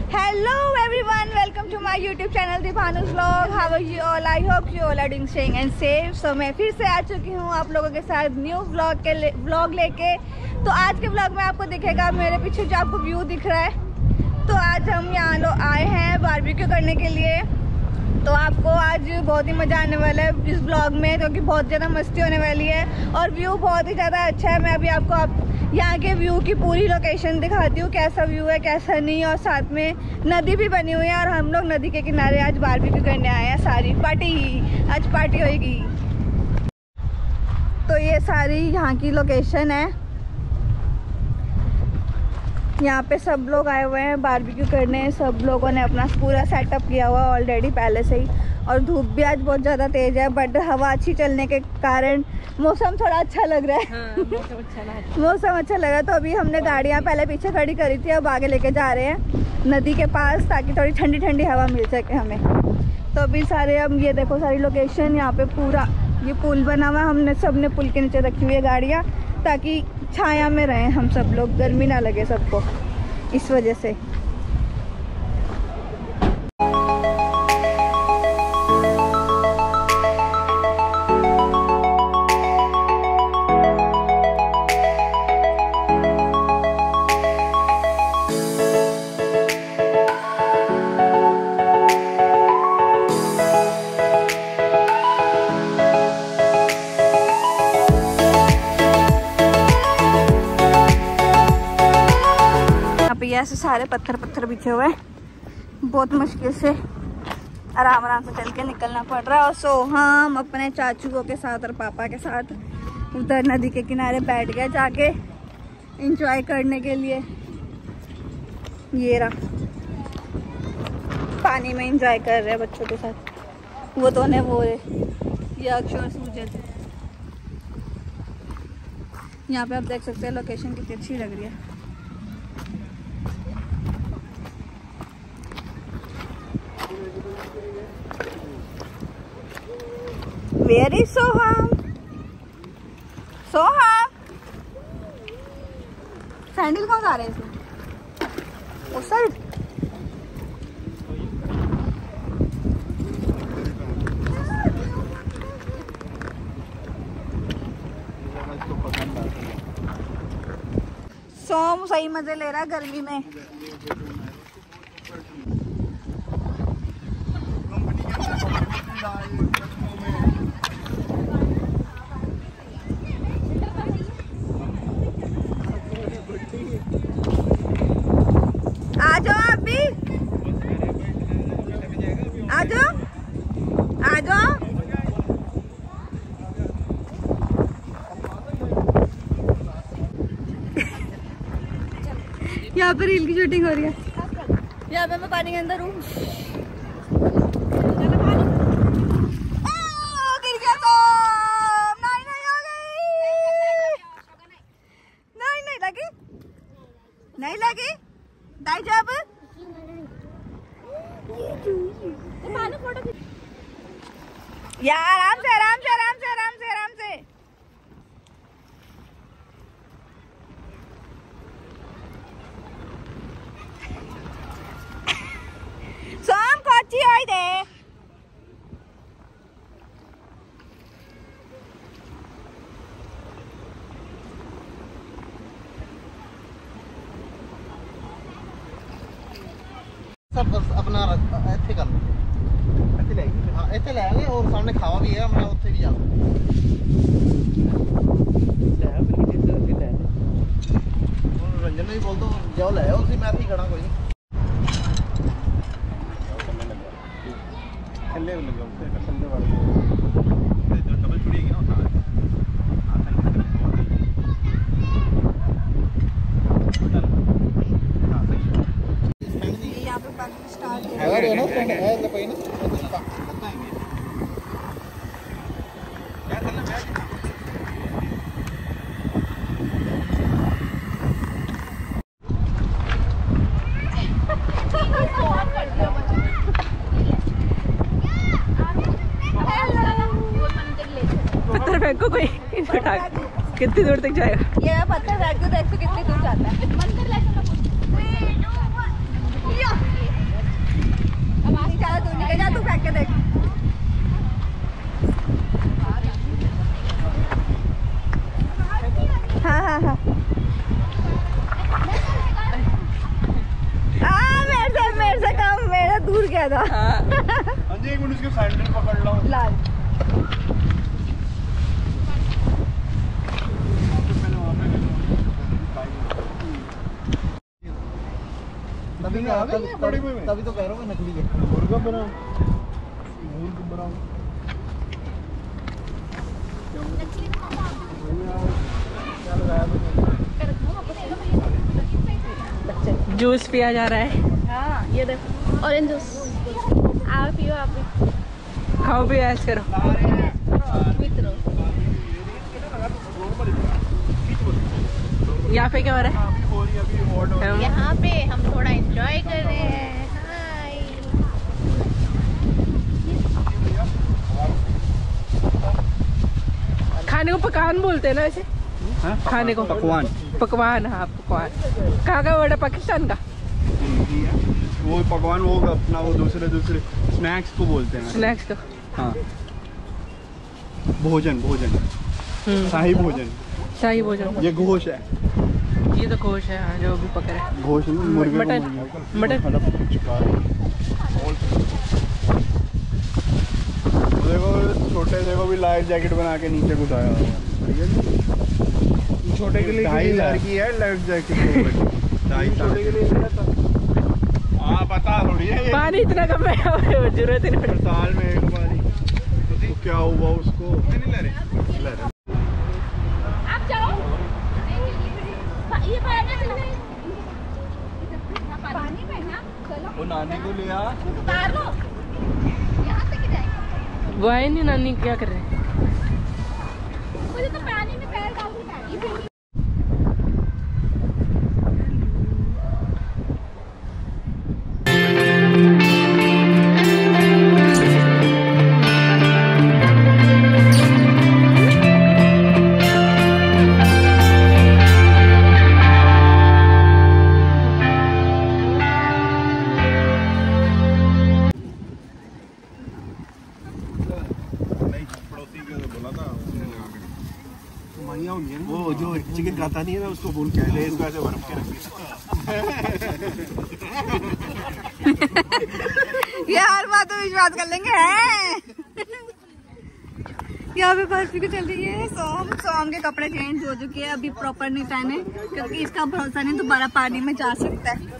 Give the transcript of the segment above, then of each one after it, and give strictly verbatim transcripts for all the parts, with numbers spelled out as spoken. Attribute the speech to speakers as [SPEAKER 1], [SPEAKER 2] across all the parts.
[SPEAKER 1] Hello everyone, welcome to my YouTube channel Deepanu's vlog. How are you all? I hope you all are doing staying and safe. So मैं फिर से आ चुकी हूँ आप लोगों के साथ न्यू व्लॉग के ले, व्लॉग लेके। तो आज के व्लॉग में आपको दिखेगा मेरे पीछे जो आपको व्यू दिख रहा है। तो आज हम यहाँ लोग आए हैं बारबेक्यू करने के लिए। तो आपको आज बहुत ही मज़ा आने वाला है इस व्लॉग में, क्योंकि बहुत ज़्यादा मस्ती होने वाली है और व्यू बहुत ही ज़्यादा अच्छा है। मैं अभी आपको आप यहाँ के व्यू की पूरी लोकेशन दिखाती हूँ, कैसा व्यू है कैसा नहीं। और साथ में नदी भी बनी हुई है और हम लोग नदी के किनारे आज बारबेक्यू करने आए हैं। सारी पार्टी, आज पार्टी होगी। तो ये सारी यहाँ की लोकेशन है। यहाँ पे सब लोग आए हुए हैं बारबेक्यू करने। सब लोगों ने अपना पूरा सेटअप किया हुआ ऑलरेडी पहले से ही। और धूप भी आज बहुत ज़्यादा तेज़ है, बट हवा अच्छी चलने के कारण मौसम थोड़ा अच्छा लग रहा है। हाँ, मौसम अच्छा लग मौसम अच्छा लगा। तो अभी हमने गाड़ियाँ पहले पीछे खड़ी करी थी, अब आगे लेके जा रहे हैं नदी के पास, ताकि थोड़ी ठंडी ठंडी हवा मिल सके हमें। तो अभी सारे अब ये देखो सारी लोकेशन, यहाँ पे पूरा ये पुल बना हुआ, हमने सब ने पुल के नीचे रखी हुई है गाड़ियाँ, ताकि छाया में रहें हम सब लोग, गर्मी ना लगे सबको, इस वजह से। ऐसे सारे पत्थर पत्थर बिछे हुए हैं, बहुत मुश्किल से आराम आराम से चल के निकलना पड़ रहा है। और सो हम अपने चाचुओं के साथ और पापा के साथ उधर नदी के किनारे बैठ गए जाके एंजॉय करने के लिए। ये रहा पानी में एंजॉय कर रहे हैं बच्चों के साथ। वो तो ने वो ये अक्षर सूरज। यहाँ पे आप देख सकते हैं लोकेशन कितनी अच्छी लग रही है। Where is Soham? Soham? Sandal कहाँ जा रहे हैं इसमें? उस साइड? सोम सही मजे ले रहा है गर्मी में। आ जाओ आप भी, आ जाओ आ जाओ। यहाँ पर रील की शूटिंग हो रही है। यहाँ पे मैं पानी के अंदर हूँ। नहीं लगी दाई जब यार आराम से आराम से आराम से आराम से आराम से। सोम कोची होई दे।
[SPEAKER 2] सब अपना ਇੱਥੇ ਕਰ ਲਓ, ਇੱਥੇ ਲੈ ਗਈ। ਹਾਂ ਇੱਥੇ ਲੈ ਆਂਗੇ ਔਰ ਸਾਹਮਣੇ ਖਾਵਾ ਵੀ ਹੈ, ਮੈਂ ਉੱਥੇ ਵੀ ਜਾ ਲੈ ਆ ਫਿਰ ਕਿਤੇ ਤੇ ਲੈ ਹੁਣ ਰੰਜਨ ਨੂੰ ਵੀ ਬੋਲ ਦੋ ਜਾਓ ਲੈ ਆਓ ਤੁਸੀਂ, ਮੈਂ ਇੱਥੇ ਖੜਾ ਕੋਈ ਨਹੀਂ। ਥੱਲੇ ਲੱਗਾਓ ਤੇ ਥੱਲੇ ਵਾਲੇ ਤੇ ਡਬਲ ਛੁੜੀ ਹੈਗੀ ਨਾ ਉੱਥੇ। अगर है ना फ्रेंड है ले पाई ना बताएंगे क्या करना है।
[SPEAKER 1] पत्थर फेंको कोई कितनी दूर तक जाएगा? ये पत्थर फेंक दो, देखो कितनी दूर जाता है। गया था।
[SPEAKER 3] अंजी एक मिनट उसके सैंडल पकड़ लो।
[SPEAKER 1] लाल
[SPEAKER 2] तभी
[SPEAKER 3] आ गई है बड़े में।
[SPEAKER 2] तभी तो कह रहा हूँ मैं नकली है।
[SPEAKER 3] मुर्गा बनाओ, मुर्गा बनाओ।
[SPEAKER 4] जूस पिया जा रहा है।
[SPEAKER 1] हाँ ये देखो
[SPEAKER 4] ऑरेंज जूस।
[SPEAKER 1] आप पियो आप भी।
[SPEAKER 4] खाओ भी ऐश करो। यहाँ पे क्या हो रहा है?
[SPEAKER 5] यहाँ पे हम थोड़ा एंजॉय कर रहे हैं। हाय।
[SPEAKER 4] खाने को पकवान बोलते हैं ना वैसे? खाने को
[SPEAKER 3] पकवान।
[SPEAKER 4] पकवान, हाँ पकवान। कहाँ का वर्ड है? पाकिस्तान का?
[SPEAKER 3] वो पकवान वो अपना वो दूसरे दूसरे स्नैक्स को बोलते हैं।
[SPEAKER 4] स्नैक्स का।
[SPEAKER 3] हाँ, भोजन भोजन शाही भोजन।
[SPEAKER 4] शाही भोजन।
[SPEAKER 3] ये घोष है।
[SPEAKER 4] ये तो गोश है, हाँ, जो भी पकड़ है।
[SPEAKER 3] घोष मुर्गे को
[SPEAKER 4] मटन।
[SPEAKER 3] मुर्गा।
[SPEAKER 4] मटन।
[SPEAKER 3] देखो छोटे से को भी लाइफ जैकेट बना के नीचे घुसाया हुआ है। छोटे के लिए ढाई हजार की है लाइफ जैकेट। ढाई छोटे के लिए हाँ पता थोड़ी है ये।
[SPEAKER 4] पानी इतना कम है, जरूरत ही नहीं पड़ती।
[SPEAKER 3] साल में एक बार ही तो क्या हुआ उसको। नहीं ले रहे ले रहे
[SPEAKER 5] आप जाओ। ये पानी
[SPEAKER 1] पानी में ना चलो
[SPEAKER 3] वो नानी को ले आ।
[SPEAKER 5] उतार लो। यहाँ से कि जाएंगे?
[SPEAKER 4] वो है नहीं, नानी क्या कर रहे हैं?
[SPEAKER 5] मुझे तो पानी में पैर डाल के
[SPEAKER 3] वो जो चिकन खाता नहीं है ना उसको बोल के ले इसको ऐसे बर्फ के रख
[SPEAKER 1] ये हर बात पे विश्वास कर लेंगे हैं। यहाँ पे बर्फी को चल रही है। सोम सोम के कपड़े चेंज हो चुके हैं, अभी प्रॉपर नहीं पहने क्योंकि इसका भरोसा नहीं दोबारा पानी में जा सकता है।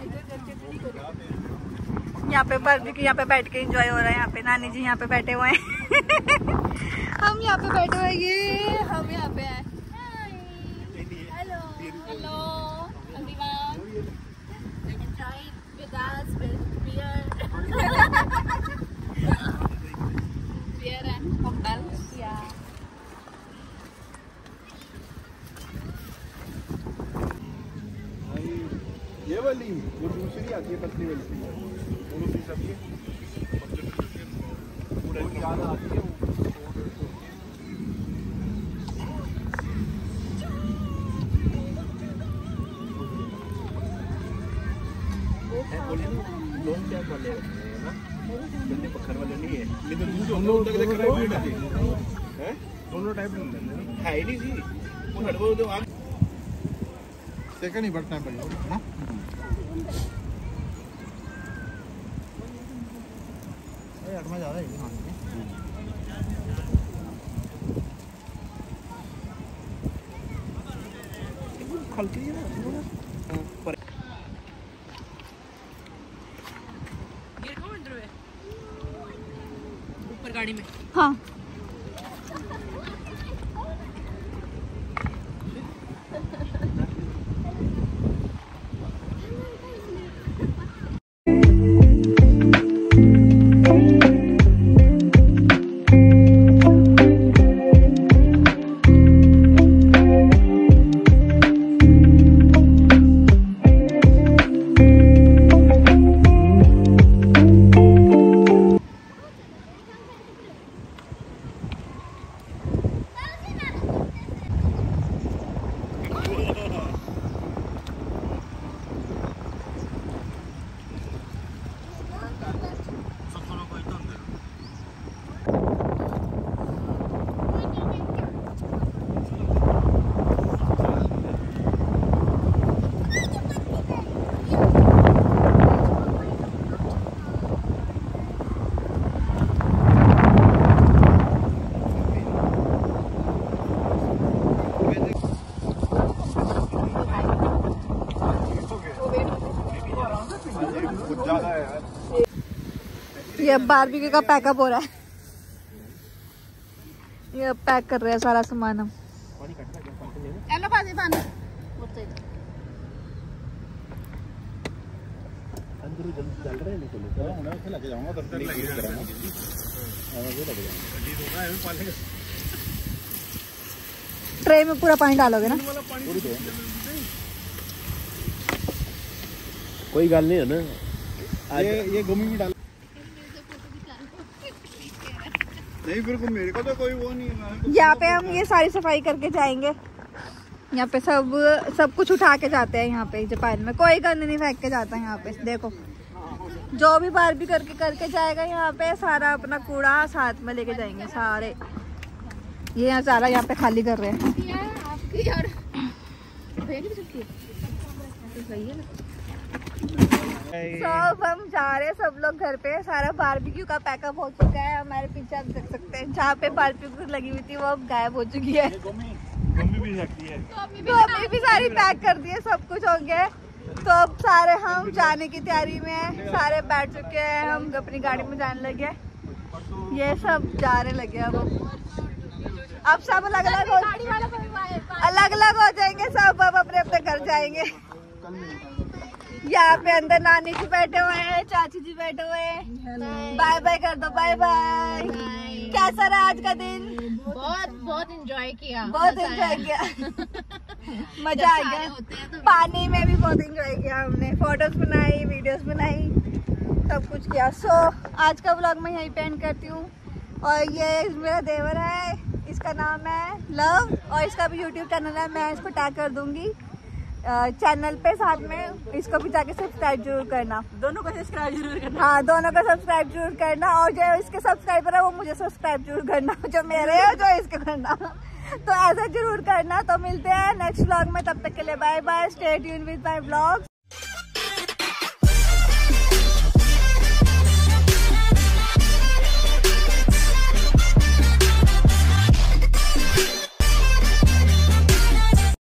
[SPEAKER 1] यहाँ पे बर्फी के यहाँ पे बैठ के एंजॉय हो रहा है। यहाँ पे नानी जी यहाँ पे बैठे हुए हैं। हम यहाँ पे बैठे हुए हैं, ये हम यहाँ पे हैं।
[SPEAKER 5] Hello hello everyone. Enjoy with us with beer. Beer and cocktails. Yeah.
[SPEAKER 3] ये वाली वो दूसरी आती है पतली वाली वो भी सब ये पूरा याद आती है। लोन क्या वाले हैं ना जल्दी पत्थर वाले नहीं है नहीं तो दूध हम लोग तक देख रहे हैं दोनों टाइप है ही नहीं जी वो हड़बड़ तो आग देखा नहीं बट टाइम पड़ेगा ना। अरे अटमा जा रहा है हल्की है ना
[SPEAKER 4] ऊपर गाड़ी में।
[SPEAKER 1] हाँ
[SPEAKER 3] कुछ ज्यादा है यार।
[SPEAKER 1] ये बारबेक्यू का पैकअप हो रहा है। ये अब पैक कर रहे हैं सारा सामान हम।
[SPEAKER 3] अंदर जल्दी चल रहे हैं निकलो मैं उसे लेके जाऊंगा तब तक लगे कराऊंगा और वो लगे जाऊंगा जी होगा है पाले
[SPEAKER 1] ट्रे में पूरा पानी डालोगे ना?
[SPEAKER 3] पूरी तो कोई गल नहीं है ना। ये ये गोमी में डाल नहीं फिर को मेरे को तो कोई वो नहीं है।
[SPEAKER 1] यहाँ पे हम ये सारी सफाई करके जाएंगे। यहाँ पे सब सब कुछ उठा के जाते हैं। यहाँ पे जापान में कोई गंद नहीं फेंक के जाता है। यहाँ पे देखो जो भी बार भी करके करके जाएगा यहाँ पे सारा अपना कूड़ा साथ में लेके जाएंगे सारे। ये यहाँ सारा यहाँ पे खाली कर रहे हैं।
[SPEAKER 5] आपकी और भेज भी सकती है तो सही है ना।
[SPEAKER 1] सब हम जा रहे हैं सब लोग घर पे। सारा बारबेक्यू का पैकअप हो चुका है। हमारे पीछे आप देख सकते हैं जहाँ पे बारबेक्यू लगी हुई थी वो अब गायब हो चुकी है।
[SPEAKER 3] गोमी भी सकती है
[SPEAKER 1] तो अभी भी सारी पैक कर दी है। सब कुछ हो गया है। तो अब सारे हम जाने की तैयारी में हैं। सारे बैठ चुके हैं। हम अपनी गाड़ी में जाने लगे। ये सब जाने लगे। अब अब सब अलग अलग हो अलग अलग हो जाएंगे। सब अब अपने अपने घर जाएंगे। यहाँ पे अंदर नानी जी बैठे हुए हैं, चाची जी बैठे हुए हैं। बाय बाय कर दो। Bye bye. कैसा रहा आज का दिन?
[SPEAKER 5] बहुत बहुत एंजॉय किया।
[SPEAKER 1] बहुत एंजॉय किया। मजा आ गया। पानी में भी बहुत एंजॉय किया हमने। फोटोज बनाई, वीडियोस बनाई, सब कुछ किया। सो so, आज का व्लॉग मैं यहीं पे एंड करती हूँ। और ये मेरा देवर है, इसका नाम है लव और इसका भी यूट्यूब चैनल है। मैं इसको टैग कर दूंगी चैनल पे। साथ में इसको भी जाके सब्सक्राइब जरूर करना।
[SPEAKER 4] दोनों को सब्सक्राइब जरूर करना।
[SPEAKER 1] हाँ दोनों को सब्सक्राइब जरूर करना। और जो इसके सब्सक्राइबर है वो मुझे सब्सक्राइब जरूर करना। जो मेरे है जो इसके करना। तो ऐसा जरूर करना। तो मिलते हैं नेक्स्ट व्लॉग में। तब तक के लिए bye bye. Stay tune with my vlogs.